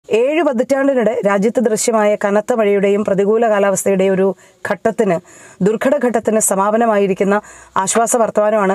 7 പതിറ്റാണ്ടിനിടെ രാജ്യത്ത് ദൃശ്യമായ കനത്ത മഴയുടെയും പ്രതികൂല കാലാവസ്ഥയുടെയും ഒരു ദുർഘടഘട്ടത്തിന് സമാപനമായിരിക്കുന്ന ആശ്വാസ വർത്തമാനമാണ്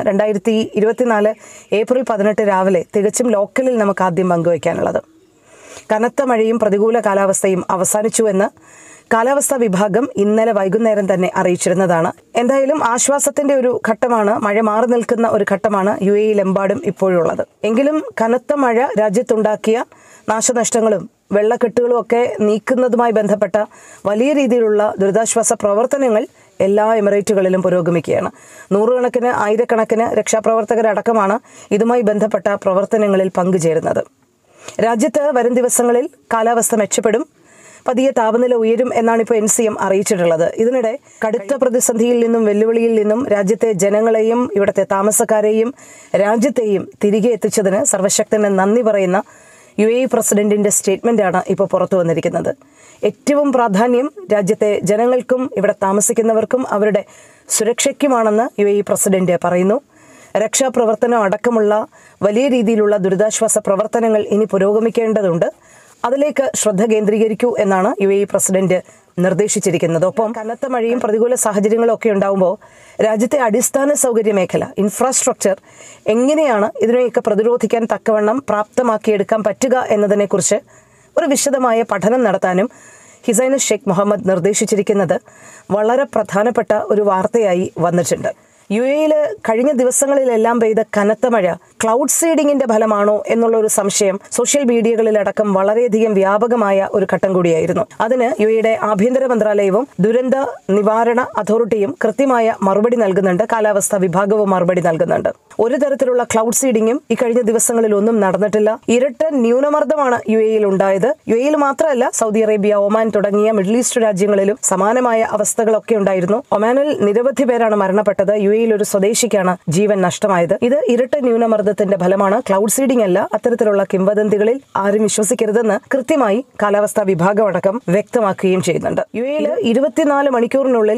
2024 ഏപ്രിൽ 18 രാവിലെ തികച്ചും ലോക്കലിൽ നമുക്ക് ആദ്യം പങ്കുവയ്ക്കാനുള്ളത്. കനത്ത മഴയും പ്രതികൂല കാലാവസ്ഥയും അവസാനിച്ചുവെന്ന് കാലാവസ്ഥാ വിഭാഗം ഇന്നലെ വൈകുന്നേരം തന്നെ അറിയിച്ചിരുന്നതാണ്. എന്തായാലും ആശ്വാസത്തിന്റെ ഒരു ഘട്ടമാണ്, മഴ മാറി നിൽക്കുന്ന ഒരു ഘട്ടമാണ് UAE-ലെമ്പാടും ഇപ്പോഴുള്ളത്. എങ്കിലും കനത്ത മഴ രാജ്യത്തുണ്ടാക്കിയ നാശനഷ്ടങ്ങളും വെള്ളക്കെട്ടുകളും ഒക്കെ നീക്കുന്നതുമായി ബന്ധപ്പെട്ട വലിയ രീതിയിലുള്ള ദുരിതാശ്വാസ പ്രവർത്തനങ്ങൾ എല്ലാ എമിറേറ്റുകളിലും പുരോഗമിക്കുകയാണ്. നൂറുകണക്കിന് ആയിരക്കണക്കിന് രക്ഷാപ്രവർത്തകരടക്കമാണ് ഇതുമായി ബന്ധപ്പെട്ട പ്രവർത്തനങ്ങളിൽ പങ്കുചേരുന്നത്. രാജ്യത്ത് വരും ദിവസങ്ങളിൽ കാലാവസ്ഥ മെച്ചപ്പെടും, പതിയെ താപനില ഉയരും എന്നാണ് ഇപ്പോൾ NCM അറിയിച്ചിട്ടുള്ളത്. ഇതിനിടെ കടുത്ത പ്രതിസന്ധിയിൽ നിന്നും വെല്ലുവിളിയിൽ നിന്നും രാജ്യത്തെ ജനങ്ങളെയും ഇവിടുത്തെ താമസക്കാരെയും രാജ്യത്തെയും തിരികെ എത്തിച്ചതിന് സർവശക്തന് നന്ദി പറയുന്ന UAE പ്രസിഡന്റിന്റെ സ്റ്റേറ്റ്മെന്റാണ് ഇപ്പോൾ പുറത്തു വന്നിരിക്കുന്നത്. ഏറ്റവും പ്രാധാന്യം രാജ്യത്തെ ജനങ്ങൾക്കും ഇവിടെ താമസിക്കുന്നവർക്കും അവരുടെ സുരക്ഷയ്ക്കുമാണെന്ന് UAE പ്രസിഡന്റ് പറയുന്നു. രക്ഷാപ്രവർത്തനം അടക്കമുള്ള വലിയ രീതിയിലുള്ള ദുരിതാശ്വാസ പ്രവർത്തനങ്ങൾ ഇനി പുരോഗമിക്കേണ്ടതുണ്ട്. അതിലേക്ക് ശ്രദ്ധ കേന്ദ്രീകരിക്കൂ എന്നാണ് UAE പ്രസിഡന്റ് നിർദ്ദേശിച്ചിരിക്കുന്നത്. ഒപ്പം കനത്ത മഴയും പ്രതികൂല സാഹചര്യങ്ങളും ഒക്കെ ഉണ്ടാകുമ്പോൾ രാജ്യത്തെ അടിസ്ഥാന സൗകര്യ മേഖല, ഇൻഫ്രാസ്ട്രക്ചർ എങ്ങനെയാണ് ഇതിനെയൊക്കെ പ്രതിരോധിക്കാൻ തക്കവണ്ണം പ്രാപ്തമാക്കിയെടുക്കാൻ പറ്റുക എന്നതിനെക്കുറിച്ച് ഒരു വിശദമായ പഠനം നടത്താനും ഹിസൈനുസ് ഷെയ്ഖ് മുഹമ്മദ് നിർദ്ദേശിച്ചിരിക്കുന്നത് വളരെ പ്രധാനപ്പെട്ട ഒരു വാർത്തയായി വന്നിട്ടുണ്ട്. UAE-യിൽ കഴിഞ്ഞ ദിവസങ്ങളിലെല്ലാം പെയ്ത കനത്ത മഴ ക്ലൗഡ് സീഡിങ്ങിന്റെ ഫലമാണോ എന്നുള്ള ഒരു സംശയം സോഷ്യൽ മീഡിയകളിലടക്കം വളരെയധികം വ്യാപകമായ ഒരു ഘട്ടം കൂടിയായിരുന്നു. അതിന് UAE-യുടെ ആഭ്യന്തര മന്ത്രാലയവും ദുരന്ത നിവാരണ അതോറിറ്റിയും കൃത്യമായ മറുപടി നൽകുന്നുണ്ട്, കാലാവസ്ഥാ വിഭാഗവും മറുപടി നൽകുന്നുണ്ട്. ഒരു തരത്തിലുള്ള ക്ലൗഡ് സീഡിങ്ങും ഈ കഴിഞ്ഞ ദിവസങ്ങളിൽ ഒന്നും നടന്നിട്ടില്ല. ഇരട്ട ന്യൂനമർദ്ദമാണ് UAE-യിൽ ഉണ്ടായത്. UAE-യിൽ മാത്രമല്ല, സൗദി അറേബ്യ, ഒമാൻ തുടങ്ങിയ മിഡിൽ ഈസ്റ്റ് രാജ്യങ്ങളിലും സമാനമായ അവസ്ഥകളൊക്കെ ഉണ്ടായിരുന്നു. ഒമാനിൽ നിരവധി പേരാണ് മരണപ്പെട്ടത്. UAE-യിൽ ഒരു സ്വദേശിക്കാണ് ജീവൻ നഷ്ടമായത്. ഇത് ഇരട്ട ന്യൂനമർദ്ദത്തിന്റെ ഫലമാണ്, ക്ലൗഡ് സീഡിംഗ് അല്ല. അത്തരത്തിലുള്ള കിംവദന്തികളിൽ ആരും വിശ്വസിക്കരുതെന്ന് കൃത്യമായി കാലാവസ്ഥാ വിഭാഗം അടക്കം വ്യക്തമാക്കുകയും ചെയ്യുന്നുണ്ട്. UAE-യിൽ 24 മണിക്കൂറിനുള്ളിൽ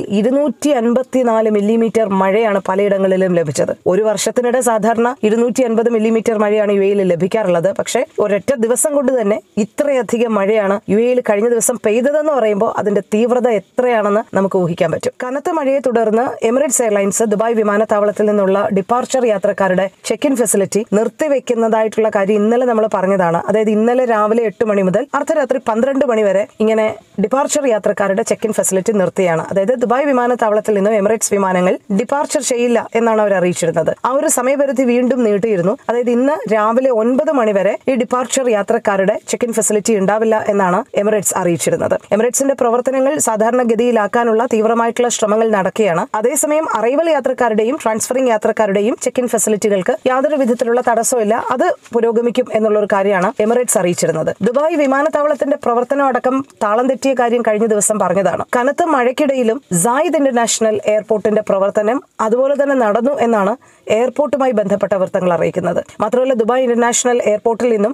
254 മില്ലിമീറ്റർ മഴയാണ് പലയിടങ്ങളിലും ലഭിച്ചത്. ഒരു വർഷത്തിനിടെ സാധാരണ 250 മില്ലിമീറ്റർ മഴയാണ് UAE-യിൽ ലഭിക്കാറുള്ളത്. പക്ഷേ ഒരൊറ്റ ദിവസം കൊണ്ട് തന്നെ ഇത്രയധികം മഴയാണ് UAE-യിൽ കഴിഞ്ഞ ദിവസം പെയ്തതെന്ന് പറയുമ്പോൾ അതിന്റെ തീവ്രത എത്രയാണെന്ന് നമുക്ക് ഊഹിക്കാൻ പറ്റും. കനത്ത മഴയെ തുടർന്ന് എമിറേറ്റ്സ് എയർലൈൻസ് ദുബായ് വിമാനത്താവളത്തിൽ നിന്നുള്ള ഡിപ്പാർച്ചർ യാത്രക്കാരുടെ ചെക്ക് ഇൻ ഫെസിലിറ്റി നിർത്തിവെക്കുന്നതായിട്ടുള്ള കാര്യം ഇന്നലെ നമ്മൾ പറഞ്ഞതാണ്. അതായത് ഇന്നലെ രാവിലെ 8 മണി മുതൽ അർദ്ധരാത്രി 12 മണി വരെ ഇങ്ങനെ ഡിപ്പാർച്ചർ യാത്രക്കാരുടെ ചെക്ക് ഇൻ ഫെസിലിറ്റി നിർത്തിയാണ്. അതായത് ദുബായ് വിമാനത്താവളത്തിൽ നിന്നും എമിറേറ്റ്സ് വിമാനങ്ങൾ ഡിപ്പാർച്ചർ ചെയ്യില്ല എന്നാണ് അവർ അറിയിച്ചിരുന്നത്. ആ ഒരു സമയപരിധി വീണ്ടും നീട്ടിയിരുന്നു. അതായത് ഇന്ന് രാവിലെ 9 മണി വരെ ഈ ഡിപ്പാർച്ചർ യാത്രക്കാരുടെ ചെക്ക് ഇൻ ഫെസിലിറ്റി ഉണ്ടാവില്ല എന്നാണ് എമിറേറ്റ്സ് അറിയിച്ചിരുന്നത്. എമിറേറ്റ്സിന്റെ പ്രവർത്തനങ്ങൾ സാധാരണഗതിയിലാക്കാനുള്ള തീവ്രമായിട്ടുള്ള ശ്രമങ്ങൾ നടക്കുകയാണ്. അതേസമയം അറൈവൽ യാത്രക്കാരുടെയും ട്രാൻസ്ഫറിംഗ് യാത്രക്കാരുടെയും ചെക്ക് ഇൻ ഫെസിലിറ്റികൾക്ക് യാതൊരു വിധത്തിലുള്ള തടസ്സമില്ല, അത് പുരോഗമിക്കും എന്നുള്ള ഒരു കാര്യമാണ് എമിറേറ്റ്സ് അറിയിച്ചിരുന്നത്. ദുബായ് വിമാനത്താവളത്തിന്റെ പ്രവർത്തനം അടക്കം താളം തെറ്റിയ കാര്യം കഴിഞ്ഞ ദിവസം പറഞ്ഞതാണ്. കനത്ത മഴയ്ക്കിടയിലും സായിദ് ഇന്റർനാഷണൽ എയർപോർട്ടിന്റെ പ്രവർത്തനം അതുപോലെ തന്നെ നടന്നു എന്നാണ് എയർപോർട്ടുമായി ബന്ധപ്പെട്ട വൃത്തങ്ങൾ അറിയിക്കുന്നത്. മാത്രമല്ല, ദുബായ് ഇന്റർനാഷണൽ എയർപോർട്ടിൽ നിന്നും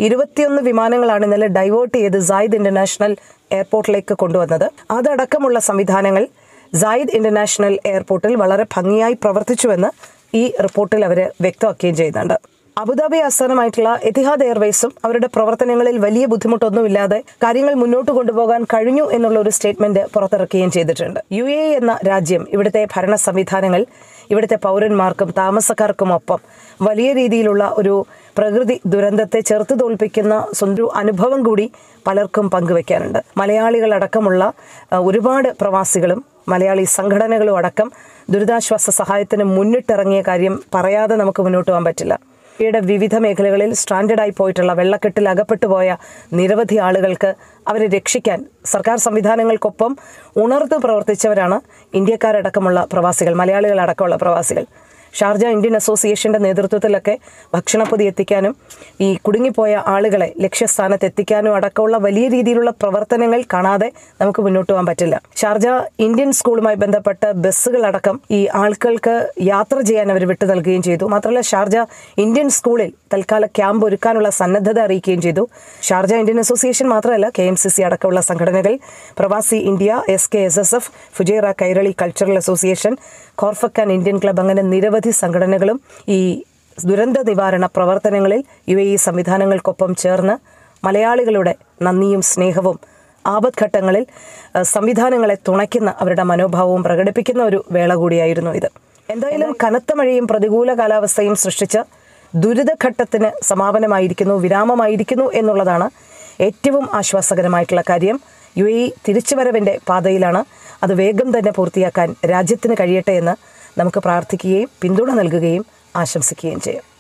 21 വിമാനങ്ങളാണ് ഇന്നലെ ഡൈവേർട്ട് ചെയ്ത് സായിദ് ഇന്റർനാഷണൽ എയർപോർട്ടിലേക്ക് കൊണ്ടുവന്നത്. അതടക്കമുള്ള സംവിധാനങ്ങൾ സായിദ് ഇന്റർനാഷണൽ എയർപോർട്ടിൽ വളരെ ഭംഗിയായി പ്രവർത്തിച്ചുവെന്ന് ഈ റിപ്പോർട്ടിൽ അവർ വ്യക്തമാക്കുകയും ചെയ്യുന്നുണ്ട്. അബുദാബി ആസ്ഥാനമായിട്ടുള്ള എതിഹാദ് എയർവേസും അവരുടെ പ്രവർത്തനങ്ങളിൽ വലിയ ബുദ്ധിമുട്ടൊന്നുമില്ലാതെ കാര്യങ്ങൾ മുന്നോട്ട് കൊണ്ടുപോകാൻ കഴിഞ്ഞു എന്നുള്ള ഒരു സ്റ്റേറ്റ്മെന്റ് പുറത്തിറക്കുകയും ചെയ്തിട്ടുണ്ട്. UAE എന്ന രാജ്യം, ഇവിടുത്തെ ഭരണ സംവിധാനങ്ങൾ ഇവിടുത്തെ പൗരന്മാർക്കും താമസക്കാർക്കുമൊപ്പം വലിയ രീതിയിലുള്ള ഒരു പ്രകൃതി ദുരന്തത്തെ ചെറുത്തു തോൽപ്പിക്കുന്ന സ്വന്തം അനുഭവം കൂടി പലർക്കും പങ്കുവെക്കാനുണ്ട്. മലയാളികളടക്കമുള്ള ഒരുപാട് പ്രവാസികളും മലയാളി സംഘടനകളും അടക്കം ദുരിതാശ്വാസ സഹായത്തിന് മുന്നിട്ടിറങ്ങിയ കാര്യം പറയാതെ നമുക്ക് മുന്നോട്ട് പോകാൻ പറ്റില്ല. യുടെ വിവിധ മേഖലകളിൽ സ്ട്രാൻഡഡായി പോയിട്ടുള്ള വെള്ളക്കെട്ടിൽ അകപ്പെട്ടു പോയ നിരവധി ആളുകൾക്ക് അവരെ രക്ഷിക്കാൻ സർക്കാർ സംവിധാനങ്ങൾക്കൊപ്പം ഉണർന്നു പ്രവർത്തിച്ചവരാണ് ഇന്ത്യക്കാരടക്കമുള്ള പ്രവാസികൾ, മലയാളികളടക്കമുള്ള പ്രവാസികൾ. ഷാർജ ഇന്ത്യൻ അസോസിയേഷന്റെ നേതൃത്വത്തിലൊക്കെ ഭക്ഷണപ്പൊതി എത്തിക്കാനും ഈ കുടുങ്ങിപ്പോയ ആളുകളെ ലക്ഷ്യസ്ഥാനത്ത് എത്തിക്കാനും അടക്കമുള്ള വലിയ രീതിയിലുള്ള പ്രവർത്തനങ്ങൾ കാണാതെ നമുക്ക് മുന്നോട്ട് പോകാൻ പറ്റില്ല. ഷാർജ ഇന്ത്യൻ സ്കൂളുമായി ബന്ധപ്പെട്ട ബസ്സുകളടക്കം ഈ ആളുകൾക്ക് യാത്ര ചെയ്യാൻ അവർ വിട്ടു നൽകുകയും ചെയ്തു. മാത്രമല്ല, ഷാർജ ഇന്ത്യൻ സ്കൂളിൽ തൽക്കാല ക്യാമ്പ് ഒരുക്കാനുള്ള സന്നദ്ധത അറിയിക്കുകയും ചെയ്തു. ഷാർജ ഇന്ത്യൻ അസോസിയേഷൻ മാത്രമല്ല, KMCC അടക്കമുള്ള സംഘടനകൾ, Pravasi India, SKSSF, Fujairah Kairali cultural association, Khorfakkan Indian club, അങ്ങനെ നിരവധി സംഘടനകളും ഈ ദുരന്ത നിവാരണ പ്രവർത്തനങ്ങളിൽ UAE സംവിധാനങ്ങൾക്കൊപ്പം ചേർന്ന് മലയാളികളുടെ നന്ദിയും സ്നേഹവും ആപത്ഘട്ടങ്ങളിൽ സംവിധാനങ്ങളെ തുണയ്ക്കുന്ന അവരുടെ മനോഭാവവും പ്രകടിപ്പിക്കുന്ന ഒരു വേള കൂടിയായിരുന്നു ഇത്. എന്തായാലും കനത്ത മഴയും പ്രതികൂല കാലാവസ്ഥയും സൃഷ്ടിച്ച ദുരിതഘട്ടത്തിന് സമാപനമായിരിക്കുന്നു, വിരാമമായിരിക്കുന്നു എന്നുള്ളതാണ് ഏറ്റവും ആശ്വാസകരമായിട്ടുള്ള കാര്യം. UAE തിരിച്ചുവരവിൻ്റെ പാതയിലാണ്. അത് വേഗം തന്നെ പൂർത്തിയാക്കാൻ രാജ്യത്തിന് കഴിയട്ടെ എന്ന് നമുക്ക് പ്രാർത്ഥിക്കുകയും പിന്തുണ നൽകുകയും ആശംസിക്കുകയും ചെയ്യാം.